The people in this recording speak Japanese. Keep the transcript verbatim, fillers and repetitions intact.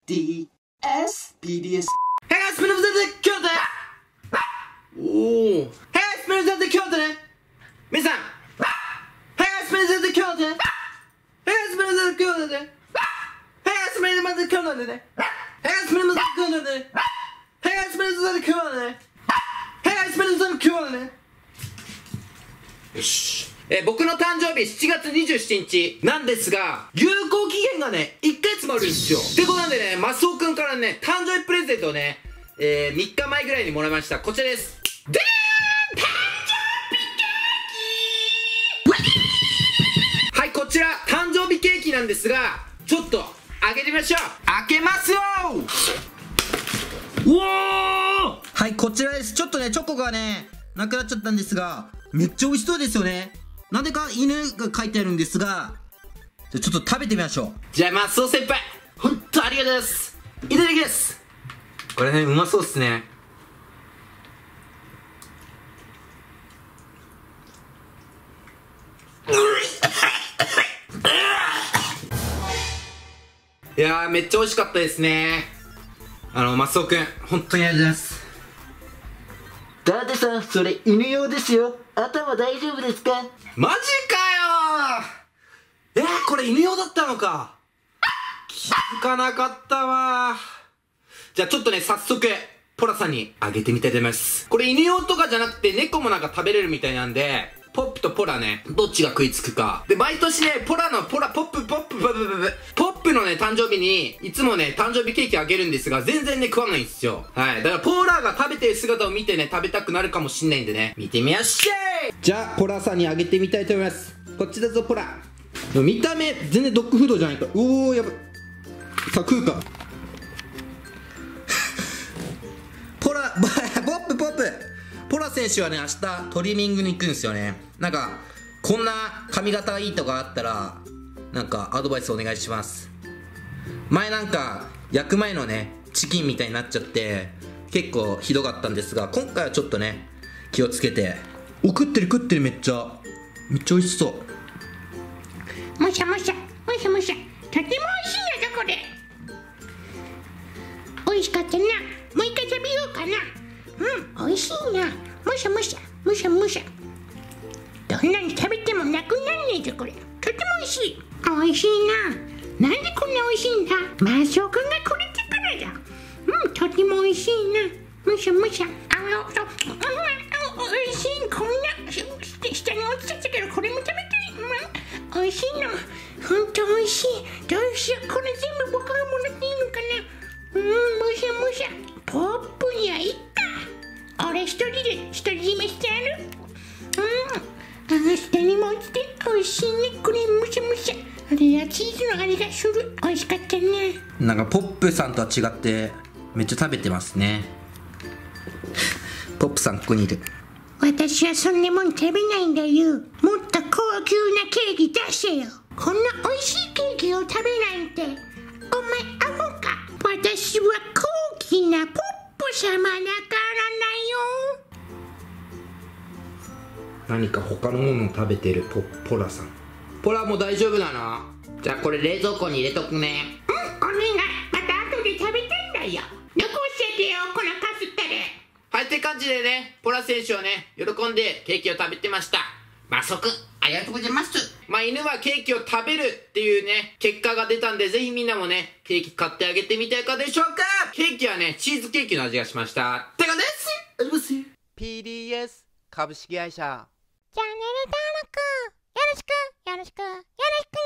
ディーエス ピーディーエス Hey guys, spin the kill it! おお Hey guys, spin the kill it! 皆さん Hey guys, spin the kill it! Hey guys, spin the kill it! Hey guys, spin the kill it! Hey guys, spin the kill it! Hey guys, spin the kill it! Hey guys, spin the kill it! よし。えー、僕の誕生日しちがつにじゅうしちにちなんですが、有効期限がね、いっかげつもあるんですよ。ってことなんでね、マスオくんからね、誕生日プレゼントをね、えー、みっかまえぐらいにもらいました。こちらです。でーん、誕生日ケーキはい、こちら、誕生日ケーキなんですが、ちょっと、開けてみましょう。開けますよー。うおーはい、こちらです。ちょっとね、チョコがね、なくなっちゃったんですが、めっちゃ美味しそうですよね。なんでか犬が書いてあるんですが、じゃちょっと食べてみましょう。 じゃあ、マスオ先輩、ほんとありがとうございます。いただきます。これね、うまそうっすね。いやー、めっちゃ美味しかったですね。あの、マスオくん、本当にありがとうございます。 ダテさん、それ犬用ですよ。頭大丈夫ですか？ マジかよー。えー、これ犬用だったのか。気づかなかったわー。じゃあちょっとね、早速、ポラさんにあげてみたいと思います。これ犬用とかじゃなくて猫もなんか食べれるみたいなんで、ポップとポラね、どっちが食いつくか。で、毎年ね、ポラの、ポラ、ポップ、ポップ、ポップ、ポップ、ポップのね、誕生日に、いつもね、誕生日ケーキあげるんですが、全然ね、食わないんですよ。はい。だから、ポラが食べてる姿を見てね、食べたくなるかもしんないんでね、見てみやっしゃい。じゃあ、ポラさんにあげてみたいと思います。こっちだぞ、ポラ。見た目、全然ドッグフードじゃないか。おー、やばい。さあ、食うか。 ポラ、ポップポップポラ選手はね、明日トリミングに行くんですよね。なんか、こんな髪型いいとかあったら、なんかアドバイスお願いします。前なんか、焼く前のね、チキンみたいになっちゃって、結構ひどかったんですが、今回はちょっとね、気をつけて。お、食ってる食ってる、めっちゃ。めっちゃ美味しそう。 むしゃむしゃ、むしゃむしゃ、とても美味しいよ、どこで。美味しかったな。もう一回食べようかな。うん、美味しいな。むしゃむしゃ、むしゃむしゃ。どんなに食べてもなくなんねえぞ、これ。とても美味しい。美味しいな。なんでこんな美味しいんだ。マスオくんがくれてからだ。うん、とても美味しいな。むしゃむしゃ。あの、あ、あ、美味しい。こんな、下に落ちちゃったけど、これも食べたい。うん、美味しいな。ほんと美味しい。どうしよう、これ全部僕がもらっていいのかな。うん、むしゃむしゃ。ポップにはいいか。俺一人で独り占めしてやる。うん、あ、下にも落ちて美味しいね。これむしゃむしゃ。あれやチーズの味がする。美味しかったね。 なんかポップさんとは違ってめっちゃ食べてますね。ポップさんここにいる。 私はそんなもん食べないんだよ。もっと高級なケーキ出せよ。こんな美味しいケーキを食べなんてお前アホか。私は高貴なポップ様だからだよ。 何か他のものを食べてるポポラさん。ポラも大丈夫なの？じゃあこれ冷蔵庫に入れとくね。 うん、お願い。また後で食べたいんだよ。残しててよ、このカスったれ。 はい、って感じでね、ポラ選手はね、喜んでケーキを食べてました。マスオくん、ありがとうございます。まあ、犬はケーキを食べるっていうね、結果が出たんで、ぜひみんなもね、ケーキ買ってあげてみてはいかがでしょうか。ケーキはね、チーズケーキの味がしました。って感じです。あります。 ピーディーエス 株式会社。 チャンネル登録よろしくよろしくよろしくね。